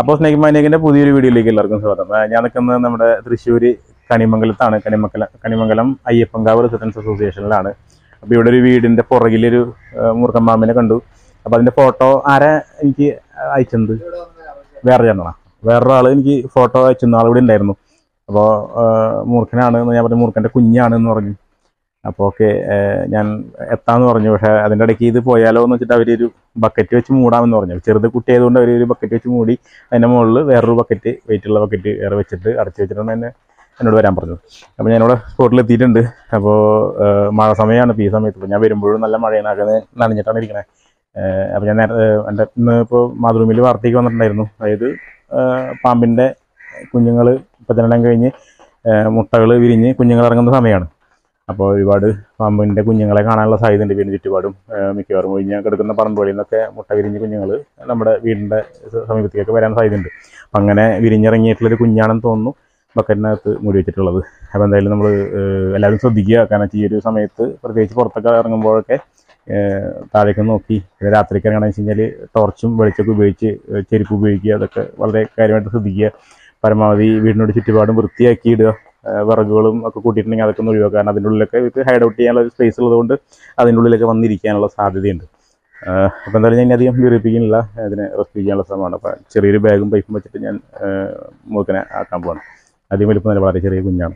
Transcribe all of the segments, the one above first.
അപ്പോൾ സ്നേക് മാനിയക്കിൻ്റെ പുതിയൊരു വീഡിയോയിലേക്ക് എല്ലാവർക്കും സ്വാഗതം. ഞാൻ നിൽക്കുന്നത് നമ്മുടെ തൃശ്ശൂർ കണിമംഗലത്താണ്. കണിമംഗലം അയ്യപ്പൻകാവ് റെസിഡൻസ് അസോസിയേഷനിലാണ്. അപ്പോൾ ഇവിടെ ഒരു വീടിൻ്റെ പുറകിലൊരു മൂർഖൻ പാമ്പിനെ കണ്ടു. അപ്പോൾ അതിൻ്റെ ഫോട്ടോ ആരാ എനിക്ക് അയച്ചത്? വേറെ ചേട്ടനാണ്, വേറൊരാൾ എനിക്ക് ഫോട്ടോ അയച്ചെന്ന് ആളിവിടെ ഉണ്ടായിരുന്നു. അപ്പോൾ മൂർഖനാണ് എന്ന് ഞാൻ പറഞ്ഞു, മൂർഖൻ്റെ കുഞ്ഞാണെന്ന് പറഞ്ഞു. അപ്പോൾ ഓക്കെ ഞാൻ എത്താമെന്ന് പറഞ്ഞു. പക്ഷേ അതിൻ്റെ ഇടയ്ക്ക് ഇത് പോയാലോ എന്ന് വെച്ചിട്ട് അവരൊരു ബക്കറ്റ് വെച്ച് മൂടാമെന്ന് പറഞ്ഞു. ചെറുത് കുട്ടിയായതുകൊണ്ട് അവരൊരു ബക്കറ്റ് വെച്ച് മൂടി അതിൻ്റെ മുകളിൽ വേറൊരു ബക്കറ്റ്, വെയിറ്റുള്ള ബക്കറ്റ് വേറെ വെച്ചിട്ട് അടച്ചു വെച്ചിട്ടാണ് എന്നോട് വരാൻ പറഞ്ഞത്. അപ്പോൾ ഞാനിവിടെ സ്പോട്ടിൽ എത്തിയിട്ടുണ്ട്. അപ്പോൾ മഴ സമയമാണ്. ഇപ്പോൾ ഈ സമയത്ത് ഞാൻ വരുമ്പോഴും നല്ല മഴയാണ്, ആകെ നനഞ്ഞിട്ടാണ് ഇരിക്കണേ. അപ്പോൾ ഞാൻ എൻ്റെ ഇന്ന് ഇപ്പോൾ മാതൃഭൂമിയിൽ വാർത്തയ്ക്ക് വന്നിട്ടുണ്ടായിരുന്നു. അതായത് പാമ്പിൻ്റെ കുഞ്ഞുങ്ങൾ പ്രജനനം കഴിഞ്ഞ് മുട്ടകൾ വിരിഞ്ഞ് കുഞ്ഞുങ്ങൾ ഇറങ്ങുന്ന സമയമാണ്. അപ്പോൾ ഒരുപാട് പാമ്പിൻ്റെ കുഞ്ഞുങ്ങളെ കാണാനുള്ള സാധ്യതയുണ്ട് വീടിന് ചുറ്റുപാടും. മിക്കവാറും ഒഴിഞ്ഞ് കിടക്കുന്ന പറമ്പുകളിൽ നിന്നൊക്കെ മുട്ട വിരിഞ്ഞ് കുഞ്ഞുങ്ങൾ നമ്മുടെ വീടിൻ്റെ സമീപത്തേക്കൊക്കെ വരാൻ സാധ്യതയുണ്ട്. അപ്പം അങ്ങനെ വിരിഞ്ഞിറങ്ങിയിട്ടുള്ളൊരു കുഞ്ഞാണെന്ന് തോന്നുന്നു ബക്കറ്റിനകത്ത് മൂടി വെച്ചിട്ടുള്ളത്. അപ്പോൾ എന്തായാലും നമ്മൾ എല്ലാവരും ശ്രദ്ധിക്കുക. കാരണം ഈ ഒരു സമയത്ത് പ്രത്യേകിച്ച് പുറത്തൊക്കെ ഇറങ്ങുമ്പോഴൊക്കെ താഴേക്ക് നോക്കി, രാത്രിക്ക് ഇറങ്ങണമെന്ന് വെച്ച് കഴിഞ്ഞാൽ ടോർച്ചും വെളിച്ചൊക്കെ ഉപയോഗിച്ച് ചെരുപ്പ് ഉപയോഗിക്കുക. അതൊക്കെ വളരെ കാര്യമായിട്ട് ശ്രദ്ധിക്കുക. പരമാവധി വീടിനോട് ചുറ്റുപാടും വൃത്തിയാക്കി ഇടുക. വിറകുകളും ഒക്കെ കൂട്ടിയിട്ടുണ്ടെങ്കിൽ അതൊക്കെ ഒന്ന് ഒഴിവാക്കുക. കാരണം അതിൻ്റെ ഉള്ളിലൊക്കെ ഇത് ഹൈഡ് ഔട്ട് ചെയ്യാനുള്ള ഒരു സ്പേസ് ഉള്ളതുകൊണ്ട് അതിൻ്റെ ഉള്ളിലൊക്കെ വന്നിരിക്കാനുള്ള സാധ്യതയുണ്ട്. അപ്പോൾ എന്തായാലും ഞാൻ അധികം വീറിപ്പിക്കുന്നില്ല, അതിനെ റെസ്ക്യൂ ചെയ്യാനുള്ള ശ്രമമാണ്. അപ്പോൾ ചെറിയൊരു ബാഗും പൈപ്പും വെച്ചിട്ട് ഞാൻ മൂർഖനെ ആക്കാൻ പോവാണ്. അധികം വലിപ്പം നല്ല വളരെ ചെറിയ കുഞ്ഞാണ്.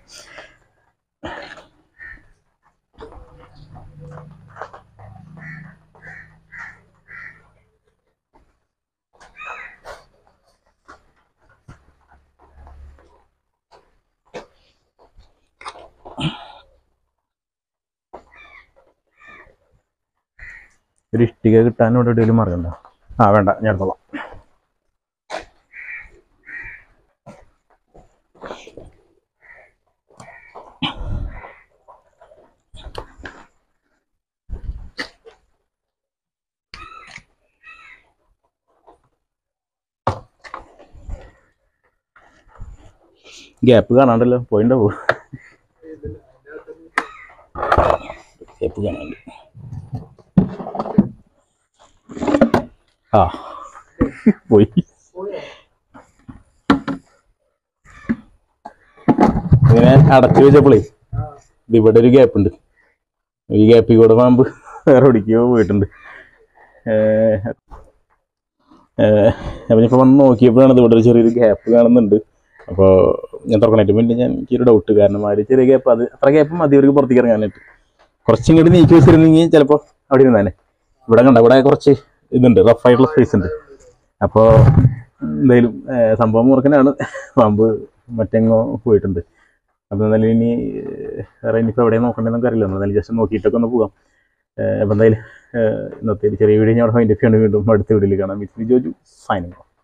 ഒരു ഇഷ്ടിക കിട്ടാനോട് എവിടെയെങ്കിലും മാർഗമുണ്ടോ? വേണ്ട, ഞാൻ എടുത്തോളാം. ഗ്യാപ്പ് കാണാണ്ടല്ലോ, പോയിണ്ടാവോ? ഗ്യാപ്പ് കാണാണ്ട്. പോയി. ഇങ്ങനെ അടച്ചു വെച്ചപ്പോളേ ഇവിടെ ഒരു ഗ്യാപ്പ് ഉണ്ട്. ഈ ഗ്യാപ്പിൽ കൂടെ പാമ്പ് വേറെ ഓടിക്കോ പോയിട്ടുണ്ട്. അപ്പം ഇപ്പോൾ വന്ന് നോക്കിയപ്പോഴാണ് ഇവിടെ ഒരു ചെറിയൊരു ഗ്യാപ്പ് കാണുന്നുണ്ട്. അപ്പോൾ ഞാൻ തുറക്കണേറ്റ് മുന്നേ എനിക്കൊരു ഡൗട്ട്. കാരണം ആ ഒരു ചെറിയ ഗ്യാപ്പ്, അത് അത്ര ഗ്യാപ്പ് മതി അവർക്ക് പുറത്തേക്ക് ഇറങ്ങാനായിട്ട്. കുറച്ചിങ്ങോട്ട് നീക്കി വെച്ചിരുന്നെങ്കിൽ ചിലപ്പോൾ അവിടെ ഇരുന്നാനെ. ഇവിടെ കണ്ട, ഇവിടെ കുറച്ച് ഇതുണ്ട്, റഫായിട്ടുള്ള സ്പേസ് ഉണ്ട്. അപ്പോൾ എന്തായാലും സംഭവം മൂർഖനാണ്. പാമ്പ് മറ്റെങ്ങോ പോയിട്ടുണ്ട്. അപ്പോൾ എന്തായാലും ഇനി വേറെ ഇനിയിപ്പോൾ എവിടെ നോക്കണ്ടെന്നൊക്കെ അറിയില്ല. എന്തായാലും ജസ്റ്റ് നോക്കിയിട്ടൊക്കെ ഒന്ന് പോകാം. അപ്പോൾ എന്തായാലും ഇന്നത്തെ ചെറിയ വീഡിയോ ഞാൻ അവിടെ ഫൈൻഡ് ചെയ്യണം. വീണ്ടും അടുത്ത വീഡിയോയിൽ കാണാം. With Joju signing of.